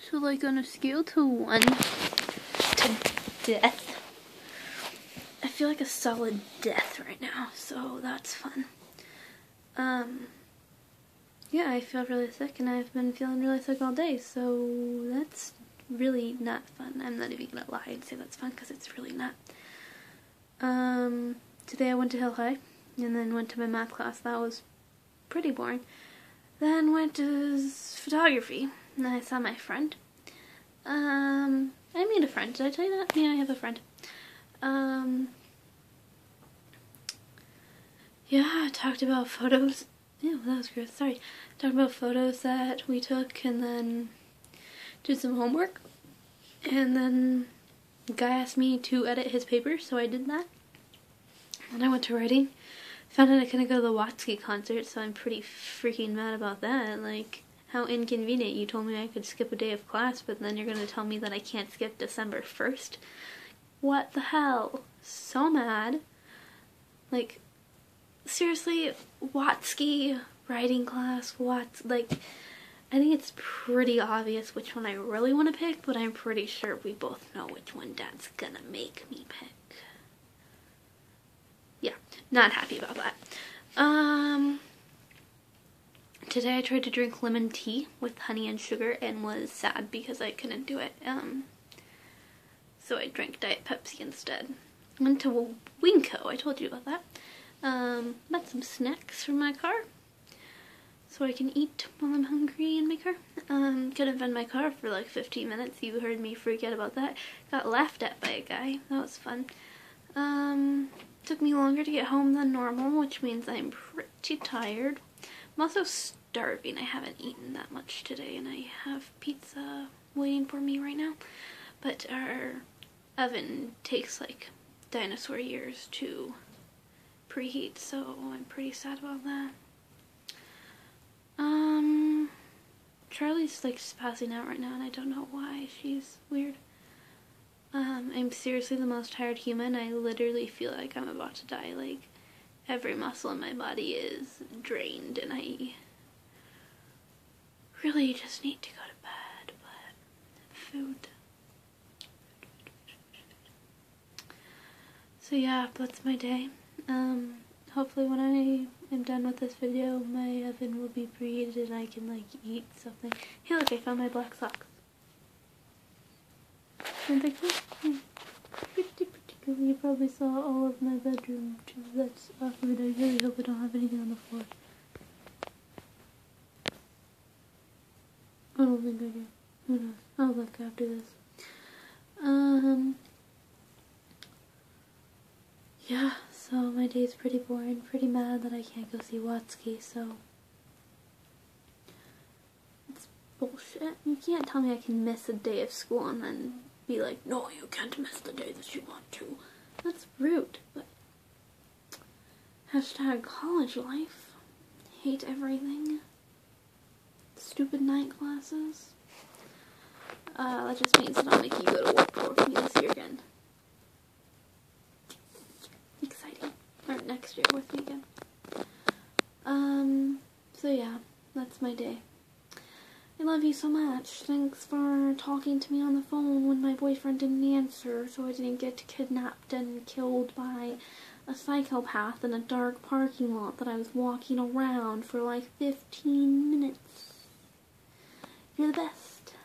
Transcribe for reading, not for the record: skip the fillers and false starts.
So like on a scale to 1 to death, I feel like a solid death right now, so that's fun. Yeah, I feel really sick, and I've been feeling really sick all day, so that's really not fun. I'm not even gonna lie and say that's fun, because it's really not. Today I went to Hill High, and then went to my math class. That was pretty boring. Then went to photography, and I saw my friend. I made a friend. Did I tell you that? Yeah, I have a friend. Yeah, I talked about photos. Ew, that was gross. Sorry. Talked about photos that we took, and then did some homework. And then the guy asked me to edit his paper, so I did that. And I went to writing. Found out I couldn't go to the Watsky concert, so I'm pretty freaking mad about that. Like, how inconvenient. You told me I could skip a day of class, but then you're gonna tell me that I can't skip December 1st? What the hell? So mad. Like, seriously, Watsky writing class, like, I think it's pretty obvious which one I really want to pick, but I'm pretty sure we both know which one Dad's gonna make me pick. Yeah, not happy about that. Today I tried to drink lemon tea with honey and sugar and was sad because I couldn't do it. So I drank Diet Pepsi instead. Went to Winco, I told you about that. Bought some snacks from my car so I can eat while I'm hungry in my car. Couldn't find my car for like 15 minutes. You heard me freak out about that. Got laughed at by a guy. That was fun. Took me longer to get home than normal, which means I'm pretty tired. I'm also starving. I haven't eaten that much today, and I have pizza waiting for me right now. But our oven takes like dinosaur years to preheat, so I'm pretty sad about that. Charlie's like spazzing out right now, and I don't know why. She's weird. I'm seriously the most tired human. I literally feel like I'm about to die. Like, every muscle in my body is drained, and I really just need to go to bed, but food. So yeah, that's my day. Hopefully when I am done with this video, my oven will be preheated and I can like eat something. Hey look, I found my black socks. Aren't they cool? Yeah. Pretty cool. You probably saw all of my bedroom too. That's awkward. I really hope I don't have anything on the floor. I don't think I do. Who knows? I'll look after this. Yeah, so my day's pretty boring, pretty mad that I can't go see Watsky, so it's bullshit. You can't tell me I can miss a day of school and then be like, no, you can't miss the day that you want to. That's rude, but hashtag college life. Hate everything. Stupid night classes. That just means that I'm making you go to work for me this year again. Or next year with me again. So yeah, that's my day. I love you so much. Thanks for talking to me on the phone when my boyfriend didn't answer, so I didn't get kidnapped and killed by a psychopath in a dark parking lot that I was walking around for like 15 minutes. You're the best.